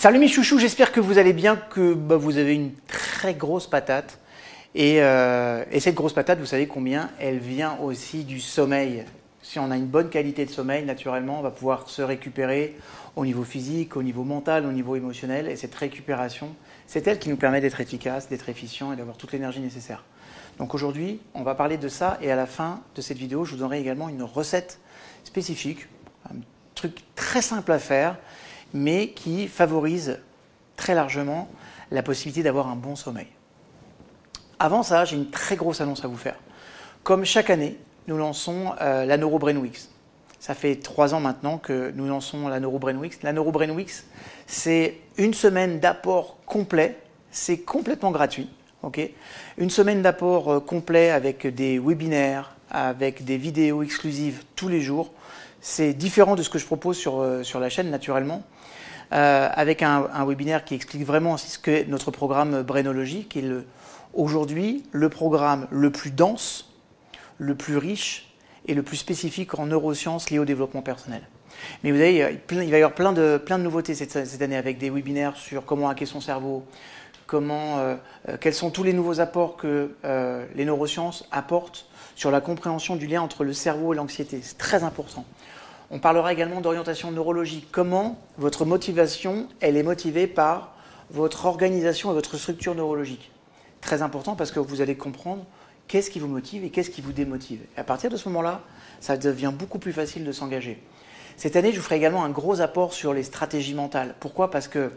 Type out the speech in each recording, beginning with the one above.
Salut mes chouchous, j'espère que vous allez bien, que vous avez une très grosse patate. Et cette grosse patate, vous savez combien elle vient aussi du sommeil. Si on a une bonne qualité de sommeil, naturellement, on va pouvoir se récupérer au niveau physique, au niveau mental, au niveau émotionnel. Et cette récupération, c'est elle qui nous permet d'être efficace, d'être efficient et d'avoir toute l'énergie nécessaire. Donc aujourd'hui, on va parler de ça et à la fin de cette vidéo, je vous donnerai également une recette spécifique, un truc très simple à faire, mais qui favorise très largement la possibilité d'avoir un bon sommeil. Avant ça, j'ai une très grosse annonce à vous faire. Comme chaque année, nous lançons la Neuro Brain Week. Ça fait 3 ans maintenant que nous lançons la Neuro Brain Week. La Neuro Brain Week, c'est une semaine d'apport complet. C'est complètement gratuit. Okay, une semaine d'apport complet avec des webinaires, avec des vidéos exclusives tous les jours. C'est différent de ce que je propose sur la chaîne naturellement. Avec un webinaire qui explique vraiment ce qu'est notre programme Brainologie, qui est aujourd'hui le programme le plus dense, le plus riche et le plus spécifique en neurosciences liées au développement personnel. Mais vous savez, il va y avoir plein de nouveautés cette année avec des webinaires sur comment hacker son cerveau, quels sont tous les nouveaux apports que les neurosciences apportent sur la compréhension du lien entre le cerveau et l'anxiété. C'est très important. On parlera également d'orientation neurologique. Comment votre motivation, elle est motivée par votre organisation et votre structure neurologique. Très important parce que vous allez comprendre qu'est-ce qui vous motive et qu'est-ce qui vous démotive. Et à partir de ce moment-là, ça devient beaucoup plus facile de s'engager. Cette année, je vous ferai également un gros apport sur les stratégies mentales. Pourquoi ? Parce que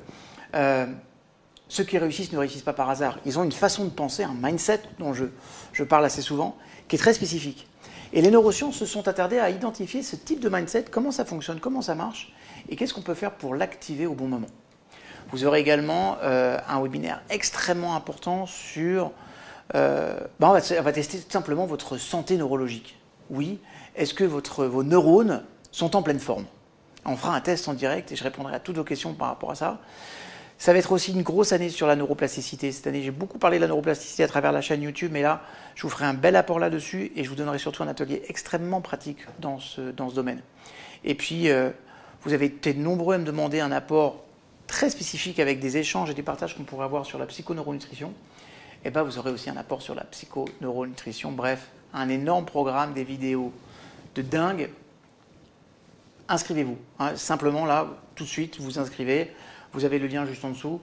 ceux qui réussissent ne réussissent pas par hasard. Ils ont une façon de penser, un mindset dont je parle assez souvent, qui est très spécifique. Et les neurosciences se sont attardées à identifier ce type de mindset, comment ça fonctionne, comment ça marche, et qu'est-ce qu'on peut faire pour l'activer au bon moment. Vous aurez également un webinaire extrêmement important sur... on va tester tout simplement votre santé neurologique. Oui, est-ce que vos neurones sont en pleine forme? On fera un test en direct et je répondrai à toutes vos questions par rapport à ça. Ça va être aussi une grosse année sur la neuroplasticité. Cette année, j'ai beaucoup parlé de la neuroplasticité à travers la chaîne YouTube, mais là, je vous ferai un bel apport là-dessus et je vous donnerai surtout un atelier extrêmement pratique dans ce domaine. Et puis, vous avez été nombreux à me demander un apport très spécifique avec des échanges et des partages qu'on pourrait avoir sur la psychoneuronutrition. Et bien, vous aurez aussi un apport sur la psychoneuronutrition. Bref, un énorme programme, des vidéos de dingue. Inscrivez-vous. Hein. Simplement, là, tout de suite, vous inscrivez. Vous avez le lien juste en dessous.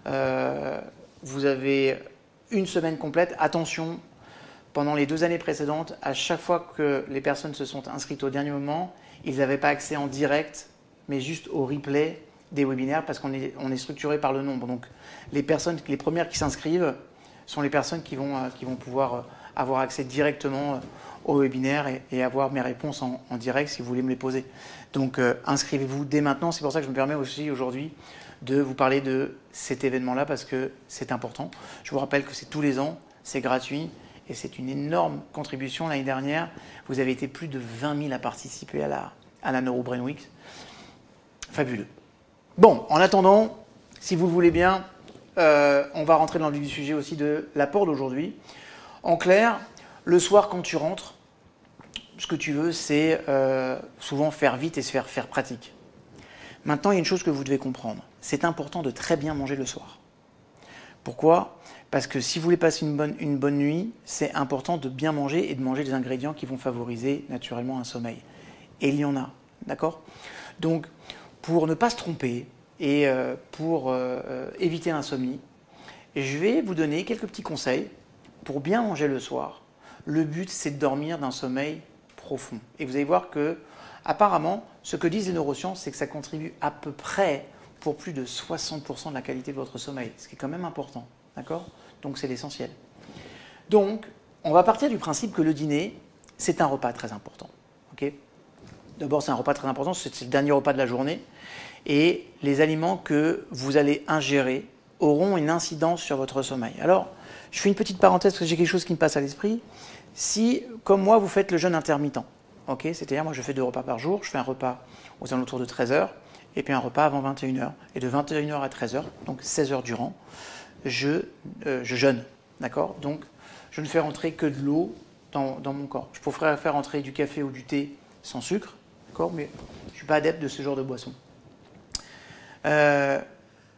Vous avez une semaine complète. Attention, pendant les 2 années précédentes, à chaque fois que les personnes se sont inscrites au dernier moment, ils n'avaient pas accès en direct, mais juste au replay des webinaires parce qu'on est structuré par le nombre. Donc, les premières qui s'inscrivent sont les personnes qui vont pouvoir avoir accès directement au webinaire et avoir mes réponses en direct si vous voulez me les poser. Donc, inscrivez-vous dès maintenant. C'est pour ça que je me permets aussi aujourd'hui de vous parler de cet événement-là parce que c'est important. Je vous rappelle que c'est tous les ans, c'est gratuit et c'est une énorme contribution. L'année dernière, vous avez été plus de 20 000 à participer à la Neuro Brain Week. Fabuleux. Bon, en attendant, si vous le voulez bien, on va rentrer dans le vif du sujet aussi de l'apport d'aujourd'hui. En clair, le soir quand tu rentres, ce que tu veux, c'est souvent faire vite et se faire pratique. Maintenant, il y a une chose que vous devez comprendre. C'est important de très bien manger le soir. Pourquoi ? Parce que si vous voulez passer une bonne nuit, c'est important de bien manger et de manger des ingrédients qui vont favoriser naturellement un sommeil. Et il y en a, d'accord ? Donc, pour ne pas se tromper et pour éviter l'insomnie, je vais vous donner quelques petits conseils pour bien manger le soir. Le but, c'est de dormir d'un sommeil profond. Et vous allez voir que, apparemment, ce que disent les neurosciences, c'est que ça contribue à peu près pour plus de 60% de la qualité de votre sommeil, ce qui est quand même important, d'accord ? Donc c'est l'essentiel. Donc, on va partir du principe que le dîner, c'est un repas très important, ok ? D'abord, c'est un repas très important, c'est le dernier repas de la journée, et les aliments que vous allez ingérer auront une incidence sur votre sommeil. Alors, je fais une petite parenthèse parce que j'ai quelque chose qui me passe à l'esprit. Si, comme moi, vous faites le jeûne intermittent, okay, c'est-à-dire moi je fais 2 repas par jour, je fais un repas aux alentours de 13h et puis un repas avant 21h. Et de 21h à 13h, donc 16 heures durant, je jeûne. D'accord ? Donc je ne fais rentrer que de l'eau dans mon corps. Je pourrais faire rentrer du café ou du thé sans sucre, d'accord ? Mais je ne suis pas adepte de ce genre de boisson.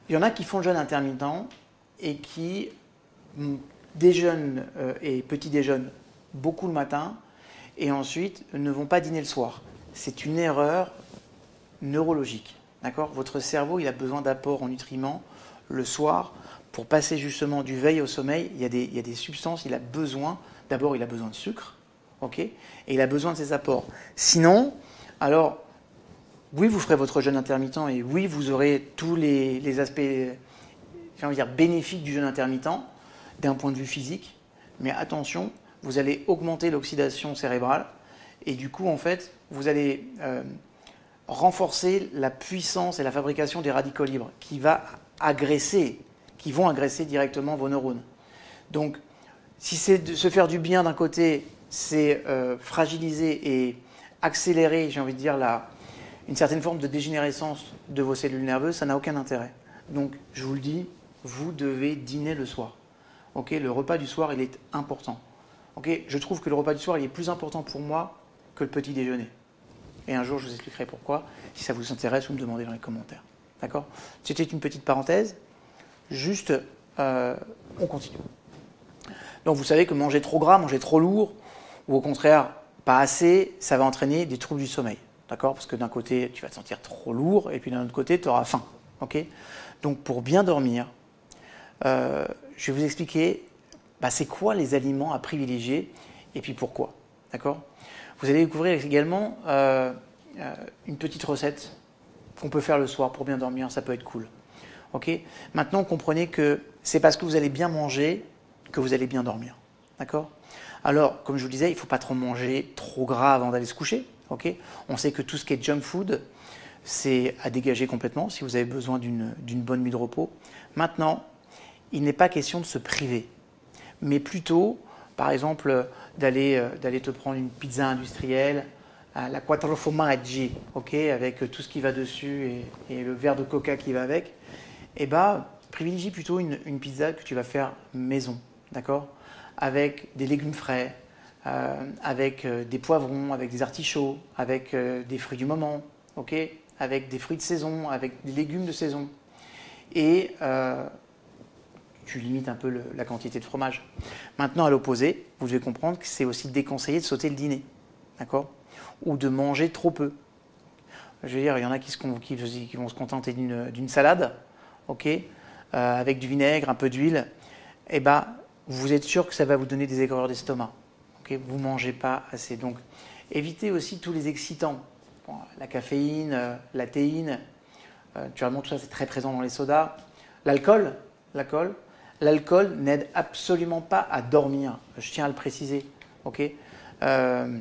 Il y en a qui font le jeûne intermittent et qui déjeunent et petit déjeunent beaucoup le matin et ensuite ne vont pas dîner le soir. C'est une erreur neurologique. D'accord ? Votre cerveau, il a besoin d'apports en nutriments le soir pour passer justement du veille au sommeil. Il y a des substances, il a besoin. D'abord, il a besoin de sucre, ok ? Et il a besoin de ces apports. Sinon, alors, oui, vous ferez votre jeûne intermittent et oui, vous aurez tous les aspects, j'ai envie de dire, bénéfiques du jeûne intermittent d'un point de vue physique. Mais attention, vous allez augmenter l'oxydation cérébrale et du coup, en fait, vous allez renforcer la puissance et la fabrication des radicaux libres qui vont agresser directement vos neurones. Donc, si c'est de se faire du bien d'un côté, c'est fragiliser et accélérer, j'ai envie de dire, une certaine forme de dégénérescence de vos cellules nerveuses, ça n'a aucun intérêt. Donc, je vous le dis, vous devez dîner le soir. Okay, le repas du soir, il est important. Okay, je trouve que le repas du soir, il est plus important pour moi que le petit déjeuner. Et un jour, je vous expliquerai pourquoi. Si ça vous intéresse, vous me demandez dans les commentaires. D'accord ? C'était une petite parenthèse. Juste, on continue. Donc, vous savez que manger trop gras, manger trop lourd, ou au contraire, pas assez, ça va entraîner des troubles du sommeil. D'accord ? Parce que d'un côté, tu vas te sentir trop lourd, et puis d'un autre côté, tu auras faim. Okay ? Donc, pour bien dormir, je vais vous expliquer c'est quoi les aliments à privilégier et puis pourquoi. D'accord ? Vous allez découvrir également une petite recette qu'on peut faire le soir pour bien dormir, ça peut être cool. Okay ? Maintenant, comprenez que c'est parce que vous allez bien manger que vous allez bien dormir. D'accord ? Alors, comme je vous le disais, il ne faut pas trop manger trop gras avant d'aller se coucher. Okay ? On sait que tout ce qui est junk food, c'est à dégager complètement si vous avez besoin d'une bonne nuit de repos. Maintenant, il n'est pas question de se priver, mais plutôt, par exemple, d'aller te prendre une pizza industrielle, la quattro formaggi, okay, avec tout ce qui va dessus et le verre de coca qui va avec. Et privilégie plutôt une pizza que tu vas faire maison, d'accord ? Avec des légumes frais, avec des poivrons, avec des artichauts, avec des fruits du moment, okay, avec des fruits de saison, avec des légumes de saison. Et tu limites un peu la quantité de fromage. Maintenant, à l'opposé, vous devez comprendre que c'est aussi déconseillé de sauter le dîner, d'accord ? Ou de manger trop peu. Je veux dire, il y en a qui vont se contenter d'une salade, okay, avec du vinaigre, un peu d'huile. Et vous êtes sûr que ça va vous donner des aigreurs d'estomac. Okay ? Vous ne mangez pas assez. Donc, évitez aussi tous les excitants. Bon, la caféine, la théine, naturellement, tout ça, c'est très présent dans les sodas. L'alcool n'aide absolument pas à dormir. Je tiens à le préciser. Okay ? Il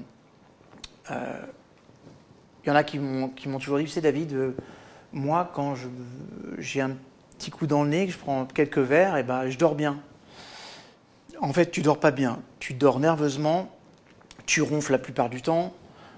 y en a qui m'ont toujours dit, tu sais David, moi quand j'ai un petit coup dans le nez, que je prends quelques verres, je dors bien. En fait, tu dors pas bien. Tu dors nerveusement, tu ronfles la plupart du temps,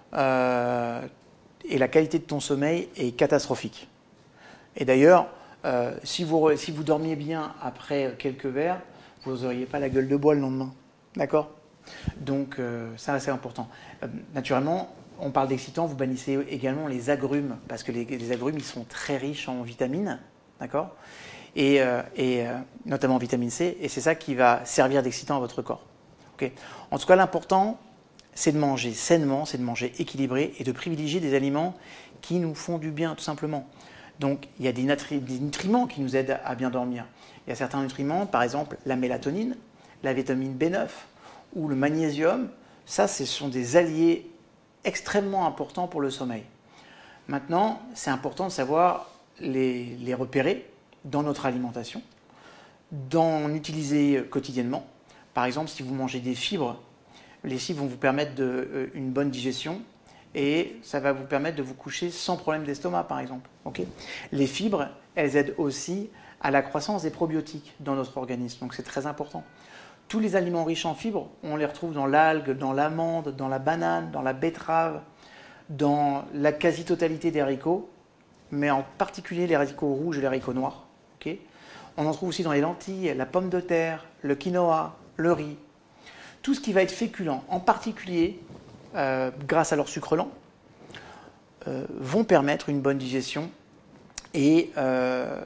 et la qualité de ton sommeil est catastrophique. Et d'ailleurs, si vous dormiez bien après quelques verres, vous n'auriez pas la gueule de bois le lendemain. D'accord ? Donc, ça, c'est important. Naturellement, on parle d'excitants, vous bannissez également les agrumes, parce que les agrumes, ils sont très riches en vitamines, d'accord ? Et notamment en vitamine C, et c'est ça qui va servir d'excitant à votre corps. Okay ? En tout cas, l'important, c'est de manger sainement, c'est de manger équilibré et de privilégier des aliments qui nous font du bien, tout simplement. Donc, il y a des nutriments qui nous aident à bien dormir. Il y a certains nutriments, par exemple la mélatonine, la vitamine B9 ou le magnésium. Ça, ce sont des alliés extrêmement importants pour le sommeil. Maintenant, c'est important de savoir les repérer dans notre alimentation, d'en utiliser quotidiennement. Par exemple, si vous mangez des fibres, les fibres vont vous permettre une bonne digestion et ça va vous permettre de vous coucher sans problème d'estomac, par exemple. Okay ? Les fibres, elles aident aussi à la croissance des probiotiques dans notre organisme, donc c'est très important. Tous les aliments riches en fibres, on les retrouve dans l'algue, dans l'amande, dans la banane, dans la betterave, dans la quasi-totalité des haricots, mais en particulier les haricots rouges et les haricots noirs. Okay ? On en trouve aussi dans les lentilles, la pomme de terre, le quinoa, le riz. Tout ce qui va être féculent, en particulier grâce à leur sucre lent, vont permettre une bonne digestion et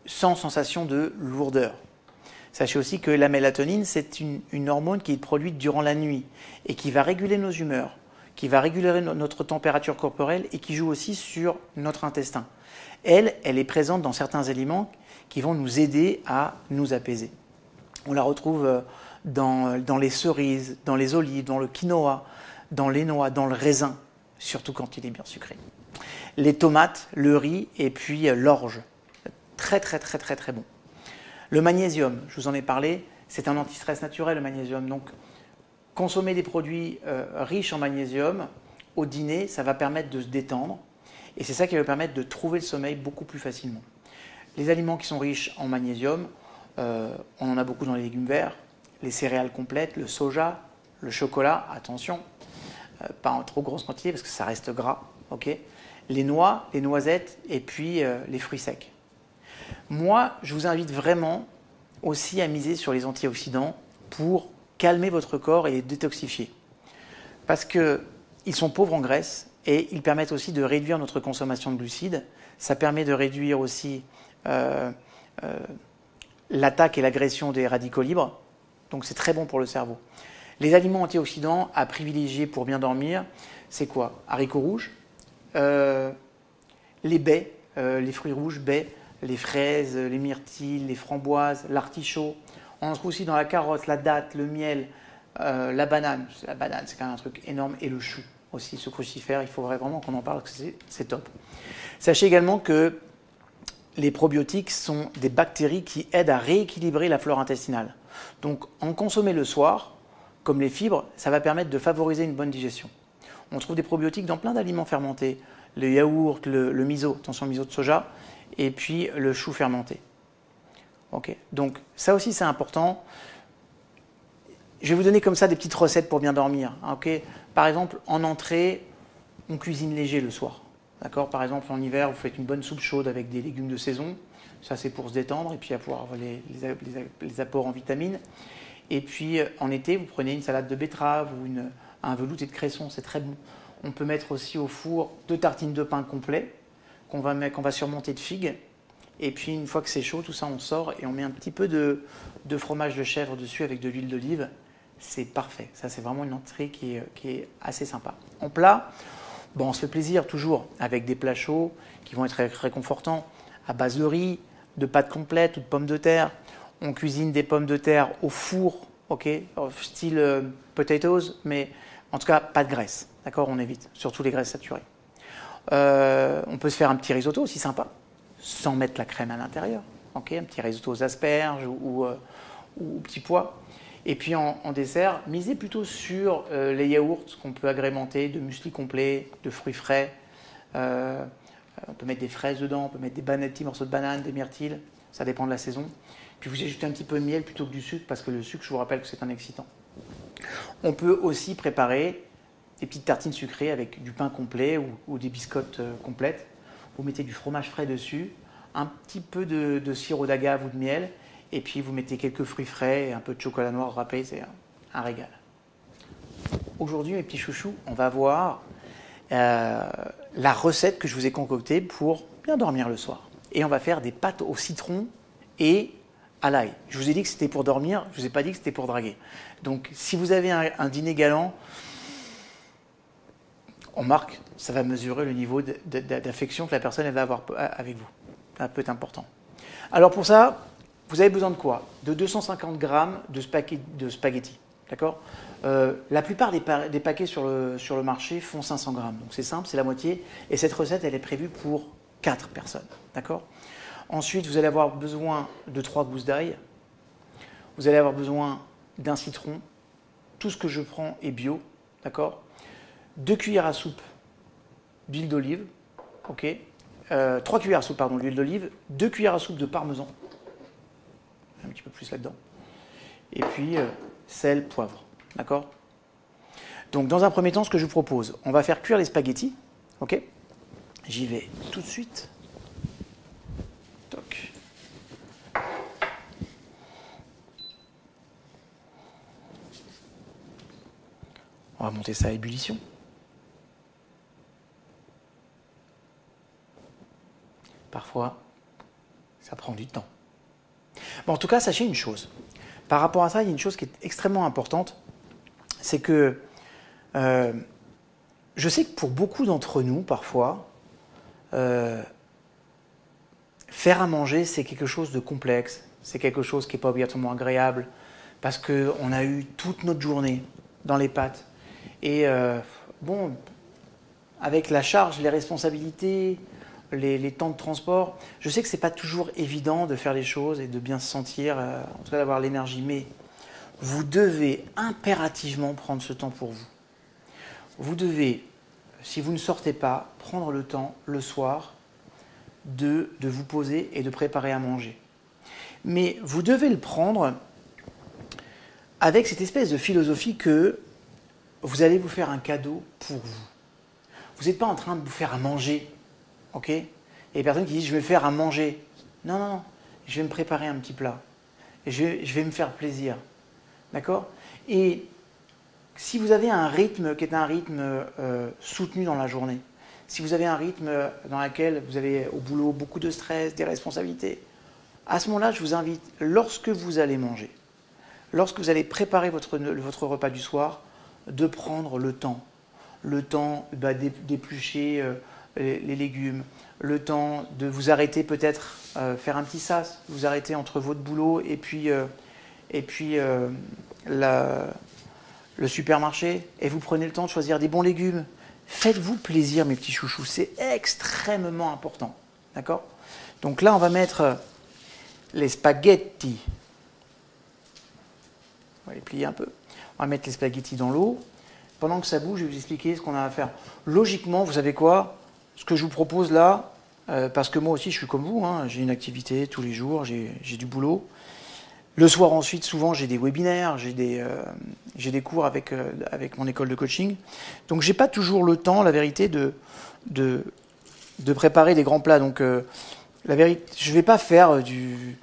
sans sensation de lourdeur. Sachez aussi que la mélatonine, c'est une hormone qui est produite durant la nuit et qui va réguler nos humeurs, qui va réguler notre température corporelle et qui joue aussi sur notre intestin. Elle est présente dans certains aliments qui vont nous aider à nous apaiser. On la retrouve dans les cerises, dans les olives, dans le quinoa, dans les noix, dans le raisin, surtout quand il est bien sucré. Les tomates, le riz et puis l'orge. Très très très très très bon. Le magnésium, je vous en ai parlé, c'est un antistress naturel le magnésium. Donc consommer des produits riches en magnésium au dîner, ça va permettre de se détendre et c'est ça qui va permettre de trouver le sommeil beaucoup plus facilement. Les aliments qui sont riches en magnésium, on en a beaucoup dans les légumes verts, les céréales complètes, le soja, le chocolat, attention, pas en trop grosse quantité parce que ça reste gras, ok. Les noix, les noisettes et puis les fruits secs. Moi, je vous invite vraiment aussi à miser sur les antioxydants pour calmer votre corps et les détoxifier. Parce qu'ils sont pauvres en graisse et ils permettent aussi de réduire notre consommation de glucides. Ça permet de réduire aussi l'attaque et l'agression des radicaux libres. Donc c'est très bon pour le cerveau. Les aliments antioxydants à privilégier pour bien dormir, c'est quoi? Haricots rouges, les baies, les fruits rouges, baies, les fraises, les myrtilles, les framboises, l'artichaut. On en trouve aussi dans la carotte, la date, le miel, la banane. La banane, c'est quand même un truc énorme. Et le chou aussi, ce crucifère, il faudrait vraiment qu'on en parle, parce que c'est top. Sachez également que les probiotiques sont des bactéries qui aident à rééquilibrer la flore intestinale. Donc en consommer le soir, comme les fibres, ça va permettre de favoriser une bonne digestion. On trouve des probiotiques dans plein d'aliments fermentés. Le yaourt, le miso, attention miso de soja, et puis le chou fermenté. Okay. Donc ça aussi c'est important. Je vais vous donner comme ça des petites recettes pour bien dormir. Okay. Par exemple, en entrée, on cuisine léger le soir. D'accord. Par exemple, en hiver, vous faites une bonne soupe chaude avec des légumes de saison. Ça c'est pour se détendre et puis pour avoir les apports en vitamines. Et puis en été, vous prenez une salade de betterave ou un velouté de cresson, c'est très bon. On peut mettre aussi au four 2 tartines de pain complet qu'on va surmonter de figues. Et puis une fois que c'est chaud, tout ça on sort et on met un petit peu de fromage de chèvre dessus avec de l'huile d'olive. C'est parfait. Ça c'est vraiment une entrée qui est assez sympa. En plat, bon, on se fait plaisir toujours avec des plats chauds qui vont être réconfortants à base de riz, de pâtes complètes ou de pommes de terre. On cuisine des pommes de terre au four, ok, style potatoes, mais en tout cas pas de graisse. D'accord, on évite, surtout les graisses saturées. On peut se faire un petit risotto aussi sympa, sans mettre la crème à l'intérieur. Okay, un petit risotto aux asperges ou petits pois. Et puis en dessert, misez plutôt sur les yaourts qu'on peut agrémenter de muesli complet, de fruits frais. On peut mettre des fraises dedans, on peut mettre des petits morceaux de banane, des myrtilles, ça dépend de la saison. Puis vous ajoutez un petit peu de miel plutôt que du sucre, parce que le sucre, je vous rappelle que c'est un excitant. On peut aussi préparer des petites tartines sucrées avec du pain complet ou des biscottes complètes. Vous mettez du fromage frais dessus, un petit peu de sirop d'agave ou de miel, et puis vous mettez quelques fruits frais et un peu de chocolat noir râpé, c'est un régal. Aujourd'hui, mes petits chouchous, on va voir la recette que je vous ai concoctée pour bien dormir le soir. Et on va faire des pâtes au citron et à l'ail. Je vous ai dit que c'était pour dormir, je ne vous ai pas dit que c'était pour draguer. Donc si vous avez un dîner galant, on marque, ça va mesurer le niveau d'affection que la personne elle va avoir avec vous. Ça peut être important. Alors pour ça, vous avez besoin de quoi? De 250 grammes de spaghettis. D'accord. La plupart des paquets sur le marché font 500 grammes. Donc c'est simple, c'est la moitié. Et cette recette, elle est prévue pour 4 personnes. D'accord. Ensuite, vous allez avoir besoin de 3 gousses d'ail. Vous allez avoir besoin d'un citron. Tout ce que je prends est bio. D'accord. 2 cuillères à soupe d'huile d'olive. Ok. 3 cuillères à soupe d'huile d'olive. 2 cuillères à soupe de parmesan. Un petit peu plus là-dedans. Et puis, sel, poivre. D'accord. Donc, dans un premier temps, ce que je vous propose, on va faire cuire les spaghettis. Ok. J'y vais tout de suite. Toc. On va monter ça à ébullition. Parfois, Ça prend du temps. Bon, en tout cas, sachez une chose. Par rapport à ça, il y a une chose qui est extrêmement importante, c'est que je sais que pour beaucoup d'entre nous, parfois, faire à manger, c'est quelque chose de complexe, c'est quelque chose qui n'est pas obligatoirement agréable, parce qu'on a eu toute notre journée dans les pâtes. Et bon, avec la charge, les responsabilités, les temps de transport, je sais que ce n'est pas toujours évident de faire les choses et de bien se sentir, en tout cas d'avoir l'énergie, mais vous devez impérativement prendre ce temps pour vous. Vous devez, si vous ne sortez pas, prendre le temps le soir de vous poser et de préparer à manger. Mais vous devez le prendre avec cette espèce de philosophie que vous allez vous faire un cadeau pour vous. Vous n'êtes pas en train de vous faire à manger, ok? Il y a des personnes qui disent « je vais me faire à manger ». Non, non, non, je vais me préparer un petit plat. Et je vais me faire plaisir, d'accord? Et si vous avez un rythme qui est un rythme soutenu dans la journée, si vous avez un rythme dans lequel vous avez au boulot beaucoup de stress, des responsabilités, à ce moment-là, je vous invite, lorsque vous allez manger, lorsque vous allez préparer votre repas du soir, de prendre le temps d'éplucher les légumes, le temps de vous arrêter peut-être, faire un petit sas, vous arrêter entre votre boulot et puis le supermarché, et vous prenez le temps de choisir des bons légumes. Faites-vous plaisir, mes petits chouchous, c'est extrêmement important, d'accord? Donc là, on va mettre les spaghettis. On va les plier un peu. On va mettre les spaghettis dans l'eau. Pendant que ça bouge, je vais vous expliquer ce qu'on a à faire. Logiquement, vous savez quoi? Ce que je vous propose là, parce que moi aussi, je suis comme vous, hein, j'ai une activité tous les jours, j'ai du boulot. Le soir ensuite, souvent, j'ai des webinaires, j'ai des cours avec mon école de coaching. Donc, j'ai pas toujours le temps, la vérité, de préparer des grands plats. Donc, la vérité, je vais pas faire du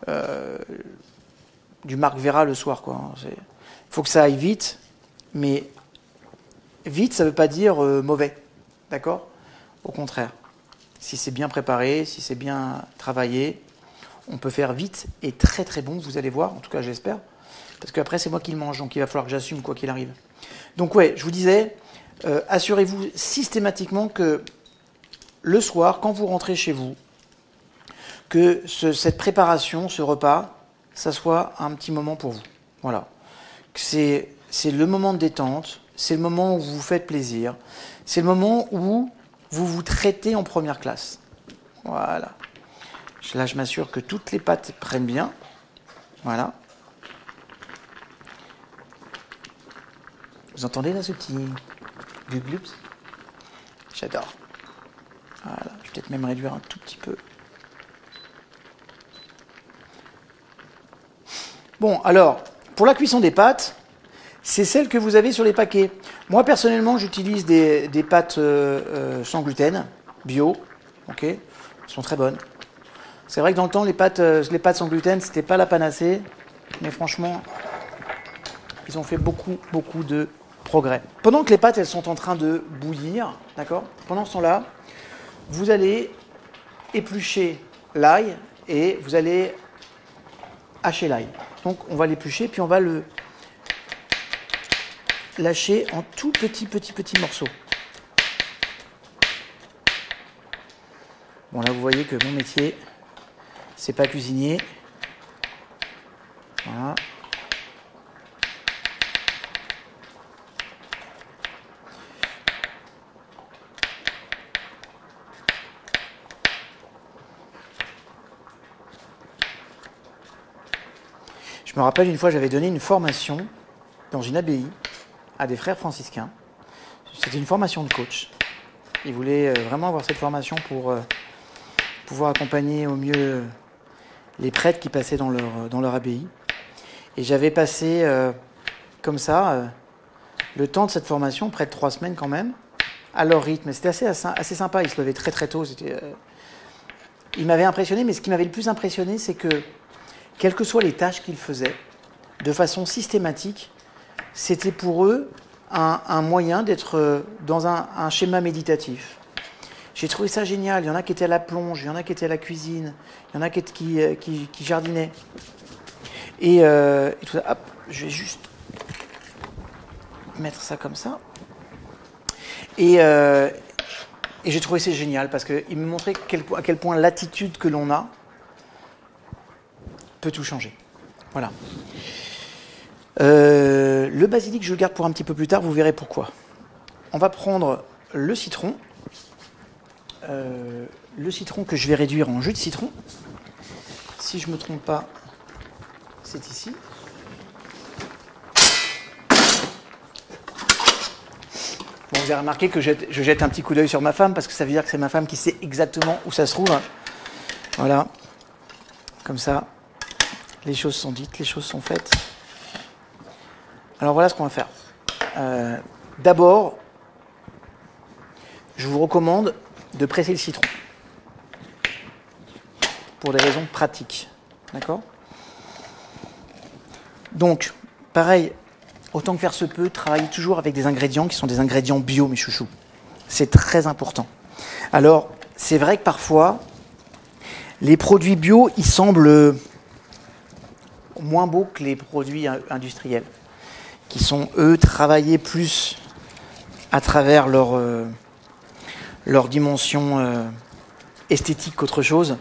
Marc Vera le soir, quoi. Il faut que ça aille vite, mais vite, ça veut pas dire mauvais, d'accord? Au contraire, si c'est bien préparé, si c'est bien travaillé, on peut faire vite et très très bon, vous allez voir, en tout cas j'espère, parce qu'après c'est moi qui le mange, donc il va falloir que j'assume quoi qu'il arrive. Donc ouais, je vous disais, assurez-vous systématiquement que le soir, quand vous rentrez chez vous, que cette préparation, ce repas, ça soit un petit moment pour vous. Voilà. C'est le moment de détente, c'est le moment où vous vous faites plaisir, c'est le moment où vous vous traitez en première classe. Voilà. Là, je m'assure que toutes les pâtes prennent bien. Voilà. Vous entendez là ce petit glub-glubs? J'adore. Voilà. Je vais peut-être même réduire un tout petit peu. Bon, alors, pour la cuisson des pâtes, c'est celle que vous avez sur les paquets. Moi, personnellement, j'utilise des pâtes sans gluten, bio. Ok, elles sont très bonnes. C'est vrai que dans le temps, les pâtes sans gluten, c'était pas la panacée, mais franchement, ils ont fait beaucoup, beaucoup de progrès. Pendant que les pâtes, elles sont en train de bouillir, d'accord? Pendant ce temps-là, vous allez éplucher l'ail et vous allez hacher l'ail. Donc, on va l'éplucher, puis on va le lâcher en tout petits morceaux. Bon, là, vous voyez que mon métier, c'est pas cuisinier. Voilà. Je me rappelle une fois, j'avais donné une formation dans une abbaye à des frères franciscains. C'était une formation de coach. Ils voulaient vraiment avoir cette formation pour pouvoir accompagner au mieux les prêtres qui passaient dans leur abbaye. Et j'avais passé comme ça le temps de cette formation, près de 3 semaines quand même, à leur rythme. C'était assez sympa, ils se levaient très très tôt. Ils m'avaient impressionné, mais ce qui m'avait le plus impressionné, c'est que, quelles que soient les tâches qu'ils faisaient, de façon systématique, c'était pour eux un moyen d'être dans un schéma méditatif. J'ai trouvé ça génial. Il y en a qui étaient à la plonge, il y en a qui étaient à la cuisine, il y en a qui jardinaient. Et tout ça. Hop, je vais juste mettre ça comme ça. Et j'ai trouvé ça génial parce qu'il me montrait à quel point l'attitude que l'on a peut tout changer. Voilà. Le basilic, je le garde pour un petit peu plus tard, vous verrez pourquoi. On va prendre le citron que je vais réduire en jus de citron. Si je ne me trompe pas, c'est ici. Bon, vous avez remarqué que je jette un petit coup d'œil sur ma femme parce que ça veut dire que c'est ma femme qui sait exactement où ça se trouve. Voilà. Comme ça, les choses sont dites, les choses sont faites. Alors voilà ce qu'on va faire. D'abord, je vous recommande de presser le citron. Pour des raisons pratiques. D'accord ? Donc, pareil, autant que faire se peut, travaillez toujours avec des ingrédients qui sont des ingrédients bio, mes chouchous. C'est très important. Alors, c'est vrai que parfois, les produits bio, ils semblent moins beaux que les produits industriels, qui sont, eux, travaillés plus à travers leur dimension esthétique qu'autre chose.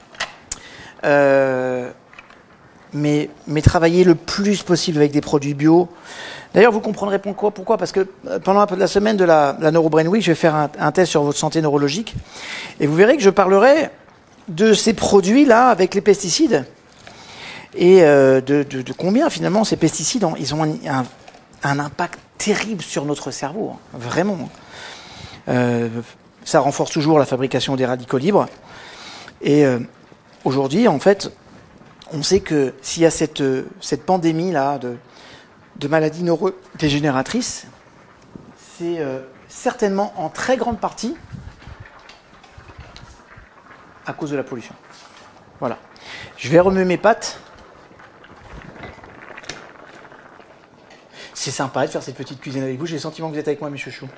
Mais travailler le plus possible avec des produits bio. D'ailleurs, vous comprendrez pourquoi. Parce que pendant la semaine de la Neurobrain Week, je vais faire un test sur votre santé neurologique. Et vous verrez que je parlerai de ces produits-là avec les pesticides. Et de combien, finalement, ces pesticides, ils ont un impact terrible sur notre cerveau. Hein, vraiment. Ça renforce toujours la fabrication des radicaux libres. Et aujourd'hui, en fait, on sait que s'il y a cette pandémie-là de maladies neurodégénératrices, c'est certainement en très grande partie à cause de la pollution. Voilà. Je vais remuer mes pâtes. C'est sympa de faire cette petite cuisine avec vous. J'ai le sentiment que vous êtes avec moi, mes chouchous.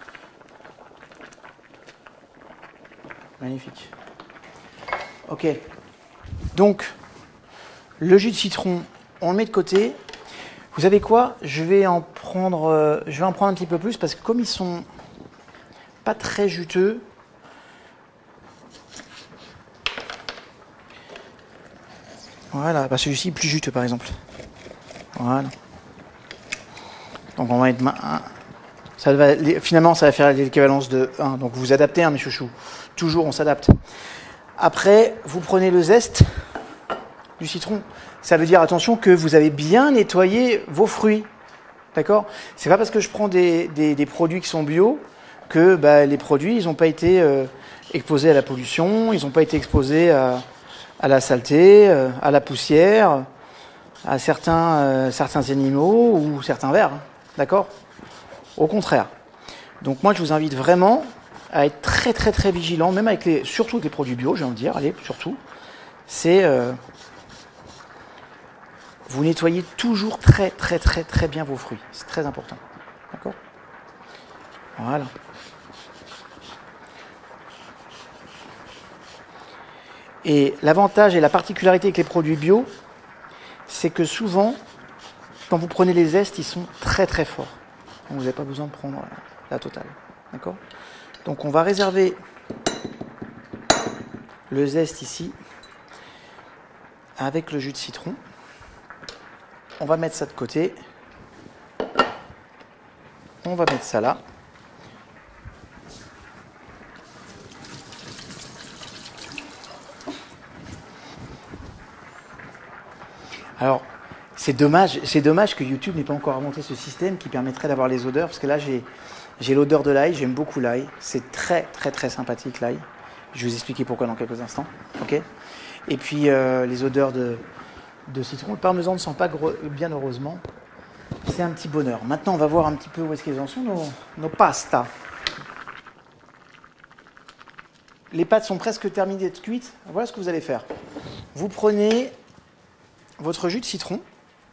Magnifique. Ok. Donc, le jus de citron, on le met de côté. Vous savez quoi ? Je vais en prendre un petit peu plus parce que comme ils sont pas très juteux, voilà, bah celui-ci est plus juteux par exemple. Voilà. Donc on va être finalement ça va faire l'équivalence de 1. Donc vous adaptez, hein, mes chouchous. Toujours on s'adapte. Après, vous prenez le zeste du citron. Ça veut dire, attention, que vous avez bien nettoyé vos fruits. D'accord ? C'est pas parce que je prends des produits qui sont bio que les produits, ils n'ont pas été exposés à la pollution, ils n'ont pas été exposés à la saleté, à la poussière, à certains animaux ou certains vers. D'accord ? Au contraire. Donc moi, je vous invite vraiment à être très très très vigilant, même surtout avec les produits bio, je viens de dire, allez, surtout, c'est vous nettoyez toujours très très très très bien vos fruits, c'est très important, d'accord ? Voilà. Et l'avantage et la particularité avec les produits bio, c'est que souvent, quand vous prenez les zestes, ils sont très très forts. Donc vous n'avez pas besoin de prendre la totale, d'accord ? Donc on va réserver le zeste ici avec le jus de citron. On va mettre ça de côté. On va mettre ça là. Alors, c'est dommage que YouTube n'ait pas encore inventé ce système qui permettrait d'avoir les odeurs, parce que là j'ai l'odeur de l'ail, j'aime beaucoup l'ail, c'est très très très sympathique l'ail. Je vais vous expliquer pourquoi dans quelques instants, ok ? Et puis les odeurs de citron, le parmesan ne sent pas bien heureusement, c'est un petit bonheur. Maintenant on va voir un petit peu où est-ce qu'elles en sont nos pastas. Les pâtes sont presque terminées d'être cuites, voilà ce que vous allez faire. Vous prenez votre jus de citron, d'accord ?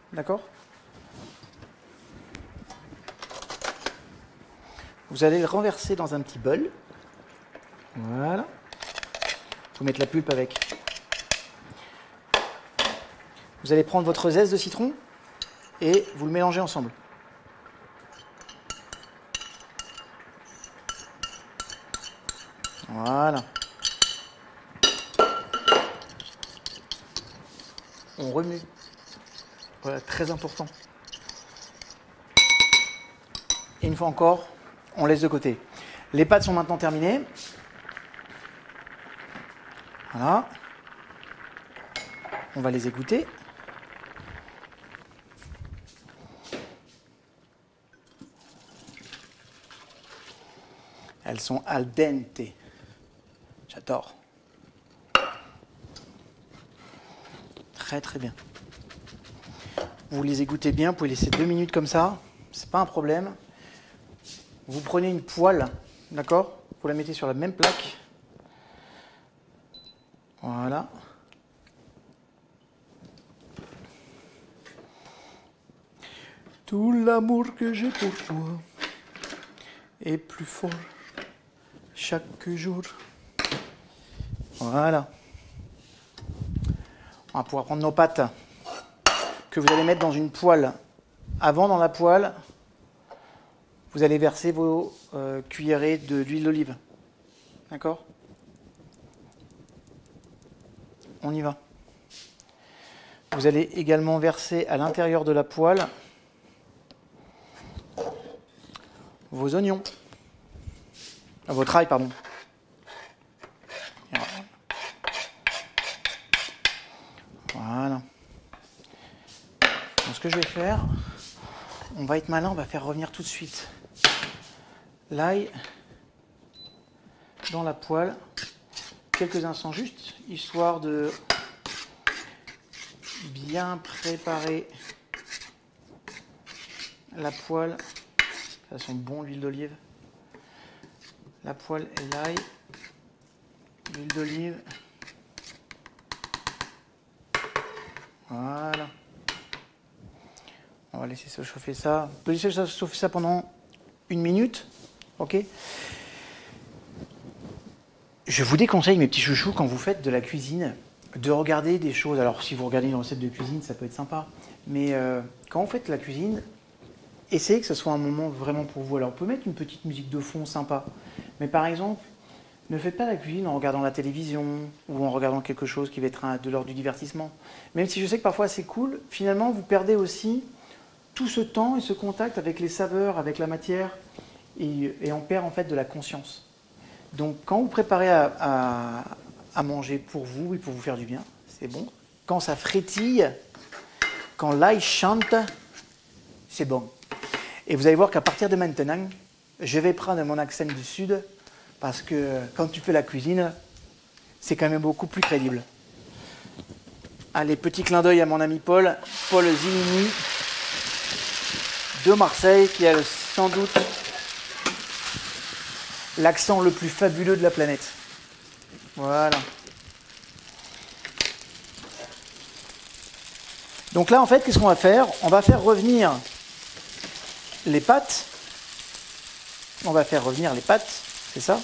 Vous allez le renverser dans un petit bol. Voilà. Il faut mettre la pulpe avec. Vous allez prendre votre zeste de citron et vous le mélangez ensemble. Voilà. On remue. Voilà, très important. Et une fois encore, on laisse de côté. Les pâtes sont maintenant terminées. Voilà. On va les égoutter. Elles sont al dente. J'adore. Très très bien. Vous les égouttez bien, vous pouvez laisser 2 minutes comme ça, c'est pas un problème. Vous prenez une poêle, d'accord? Vous la mettez sur la même plaque. Voilà. Tout l'amour que j'ai pour toi est plus fort chaque jour. Voilà. On va pouvoir prendre nos pâtes que vous allez mettre dans une poêle. Avant, dans la poêle, vous allez verser vos cuillerées d'huile d'olive. D'accord? On y va. Vous allez également verser à l'intérieur de la poêle vos oignons. Votre ail, pardon. Voilà. Donc, ce que je vais faire, on va être malin, on va faire revenir tout de suite l'ail dans la poêle, quelques instants juste, histoire de bien préparer la poêle. Ça sent bon l'huile d'olive. La poêle et l'ail, l'huile d'olive. Voilà. On va laisser se chauffer ça. On peut laisser se chauffer ça pendant 1 minute. Ok. Je vous déconseille, mes petits chouchous, quand vous faites de la cuisine, de regarder des choses. Alors, si vous regardez une recette de cuisine, ça peut être sympa. Mais quand vous faites de la cuisine, essayez que ce soit un moment vraiment pour vous. Alors, on peut mettre une petite musique de fond sympa. Mais par exemple, ne faites pas la cuisine en regardant la télévision ou en regardant quelque chose qui va être de l'ordre du divertissement. Même si je sais que parfois c'est cool, finalement, vous perdez aussi tout ce temps et ce contact avec les saveurs, avec la matière, et on perd en fait de la conscience. Donc, quand vous préparez à manger pour vous et pour vous faire du bien, c'est bon. Quand ça frétille, quand l'ail chante, c'est bon. Et vous allez voir qu'à partir de maintenant, je vais prendre mon accent du Sud, parce que quand tu fais la cuisine, c'est quand même beaucoup plus crédible. Allez, petit clin d'œil à mon ami Paul Zilini de Marseille, qui a sans doute l'accent le plus fabuleux de la planète. Voilà. Donc là, en fait, qu'est-ce qu'on va faire? On va faire revenir les pâtes. On va faire revenir les pâtes, c'est ça?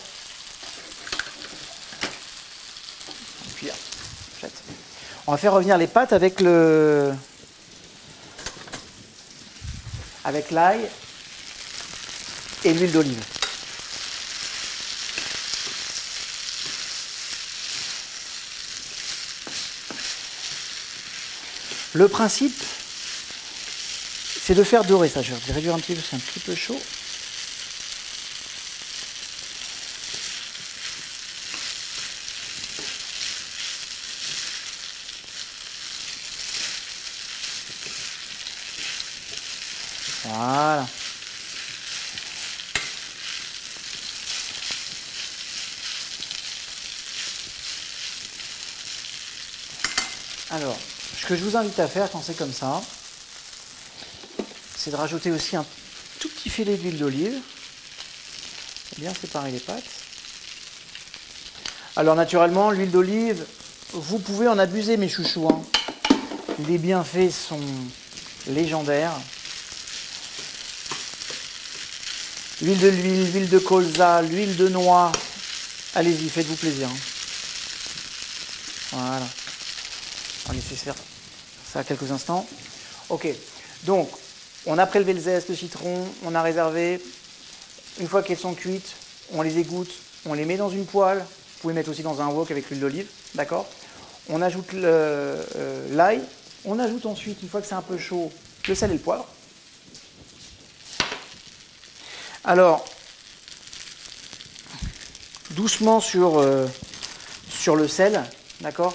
On va faire revenir les pâtes avec l'ail et l'huile d'olive. Le principe, c'est de faire dorer ça. Je vais réduire un petit peu, c'est un petit peu chaud. Voilà. Alors, ce que je vous invite à faire quand c'est comme ça, c'est de rajouter aussi un tout petit filet d'huile d'olive. Bien séparer les pâtes. Alors naturellement, l'huile d'olive, vous pouvez en abuser, mes chouchous, hein. Les bienfaits sont légendaires. L'huile de colza, l'huile de noix, Allez-y, faites-vous plaisir. Hein. Voilà. On va laisser faire ça quelques instants. Ok, donc on a prélevé le zeste, le citron, on a réservé. Une fois qu'elles sont cuites, on les égoutte, on les met dans une poêle. Vous pouvez mettre aussi dans un wok avec l'huile d'olive, d'accord? On ajoute l'ail. On ajoute ensuite, une fois que c'est un peu chaud, le sel et le poivre. Alors, doucement sur le sel, d'accord?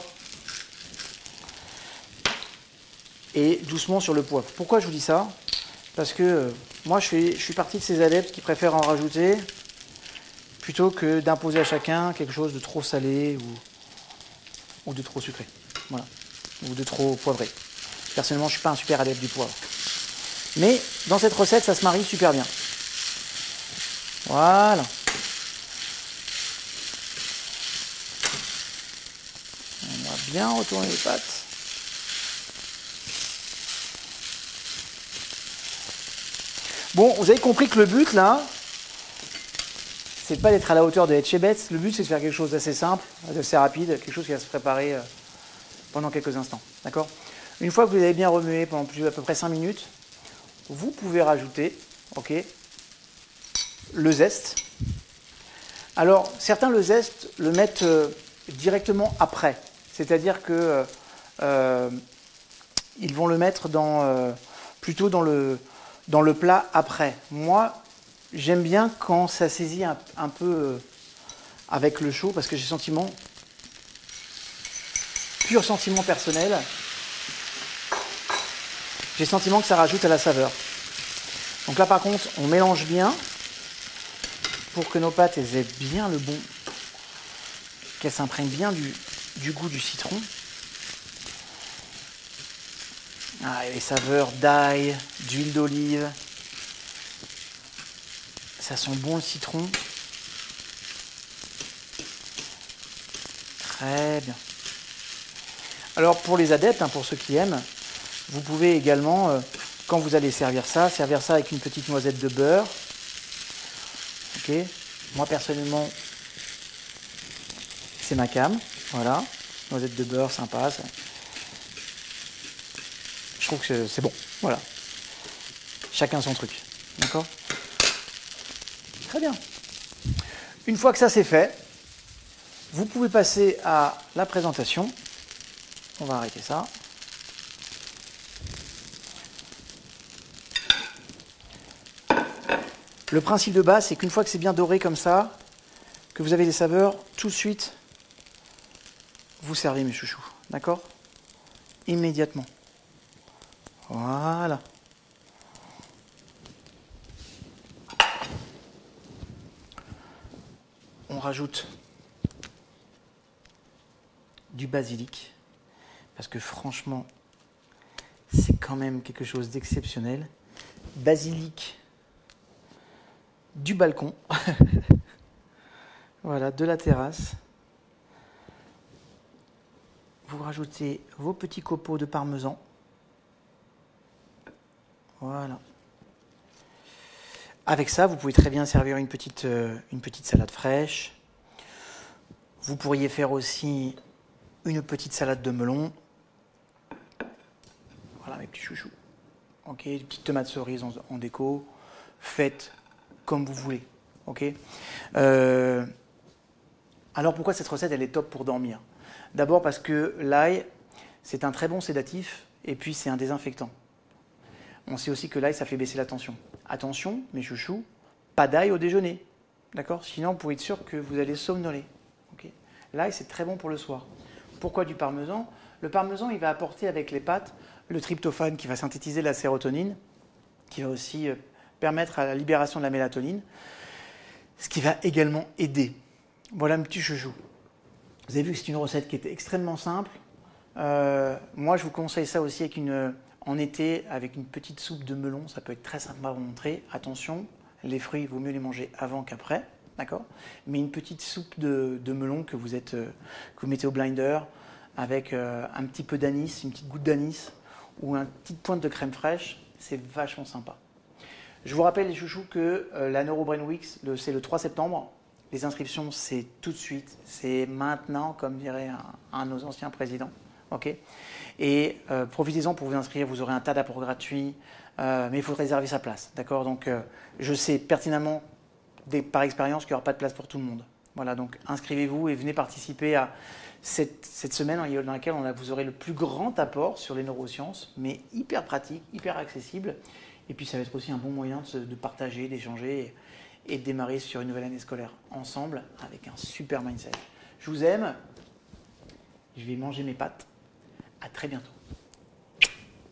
Et doucement sur le poivre. Pourquoi je vous dis ça? Parce que moi, je suis partie de ces adeptes qui préfèrent en rajouter plutôt que d'imposer à chacun quelque chose de trop salé ou de trop sucré. Voilà. Ou de trop poivré. Personnellement, je ne suis pas un super adepte du poivre. Mais dans cette recette, ça se marie super bien. Voilà. On va bien retourner les pâtes. Bon, vous avez compris que le but, là, c'est pas d'être à la hauteur de Etchebest. Le but, c'est de faire quelque chose d'assez simple, d'assez rapide, quelque chose qui va se préparer pendant quelques instants. D'accord? Une fois que vous avez bien remué pendant à peu près 5 minutes, vous pouvez rajouter, ok, le zeste. Alors, certains le zeste le mettent directement après. C'est-à-dire que ils vont le mettre plutôt dans le plat après. Moi, j'aime bien quand ça saisit un peu avec le chaud, parce que j'ai le sentiment, pur sentiment personnel, j'ai le sentiment que ça rajoute à la saveur. Donc là, par contre, on mélange bien pour que nos pâtes elles aient bien le bon, qu'elles s'imprègnent bien du goût du citron. Ah, et les saveurs d'ail, d'huile d'olive. Ça sent bon le citron. Très bien. Alors pour les adeptes, hein, pour ceux qui aiment, vous pouvez également, quand vous allez servir ça avec une petite noisette de beurre. Ok. Moi personnellement, c'est ma came. Voilà. Noisette de beurre, sympa. Ça. Je trouve que c'est bon. Voilà. Chacun son truc. D'accord? Très bien. Une fois que ça c'est fait, vous pouvez passer à la présentation. On va arrêter ça. Le principe de base, c'est qu'une fois que c'est bien doré comme ça, que vous avez les saveurs, tout de suite, vous servez mes chouchous. D'accord? Immédiatement. Voilà. On rajoute du basilic, parce que franchement, c'est quand même quelque chose d'exceptionnel. Basilic du balcon, voilà, de la terrasse. Vous rajoutez vos petits copeaux de parmesan. Voilà. Avec ça, vous pouvez très bien servir une petite salade fraîche. Vous pourriez faire aussi une petite salade de melon. Voilà mes petits chouchous. Ok, des petites tomates cerises en déco. Faites comme vous voulez. Ok. Alors pourquoi cette recette elle est top pour dormir? D'abord parce que l'ail, c'est un très bon sédatif et puis c'est un désinfectant. On sait aussi que l'ail, ça fait baisser la tension. Attention, mes chouchous, pas d'ail au déjeuner. D'accord? Sinon, vous pouvez être sûr que vous allez somnoler. Okay? L'ail, c'est très bon pour le soir. Pourquoi du parmesan? Le parmesan, il va apporter avec les pâtes le tryptophane qui va synthétiser la sérotonine, qui va aussi permettre à la libération de la mélatonine, ce qui va également aider. Voilà un petit chouchou. Vous avez vu que c'est une recette qui était extrêmement simple. Moi, je vous conseille ça aussi en été avec une petite soupe de melon. Ça peut être très sympa à vous montrer. Attention, les fruits, il vaut mieux les manger avant qu'après. D'accord? Mais une petite soupe de melon que vous mettez au blinder avec un petit peu d'anis, une petite goutte d'anis ou une petite pointe de crème fraîche, c'est vachement sympa. Je vous rappelle les chouchous que la NeuroBrain Week, c'est le 3 septembre. Les inscriptions, c'est tout de suite, c'est maintenant, comme dirait un de nos anciens présidents. Okay, et profitez-en pour vous inscrire, vous aurez un tas d'apports gratuits, mais il faut réserver sa place. D'accord. Donc je sais pertinemment par expérience qu'il n'y aura pas de place pour tout le monde. Voilà, donc inscrivez-vous et venez participer à cette semaine dans laquelle vous aurez le plus grand apport sur les neurosciences, mais hyper pratique, hyper accessible. Et puis ça va être aussi un bon moyen de partager, d'échanger et de démarrer sur une nouvelle année scolaire ensemble avec un super mindset. Je vous aime, je vais manger mes pâtes. À très bientôt.